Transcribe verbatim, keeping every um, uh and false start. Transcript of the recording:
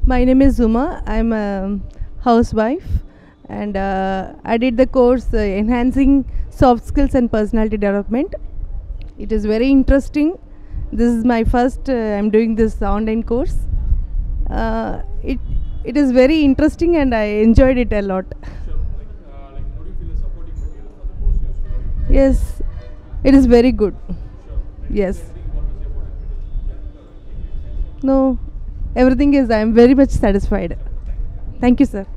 My name is Zuma. I'm a housewife, and uh, I did the course uh, Enhancing Soft Skills and Personality Development. It is very interesting. This is my first. Uh, I'm doing this online course. Uh, it it is very interesting, and I enjoyed it a lot. Sure. Like, uh, like, how do you feel the supporting material for the course you studied? Yes, it is very good. Sure. Like, Yes. anything you want to say about it? No, everything is. I am very much satisfied. Thank you, sir.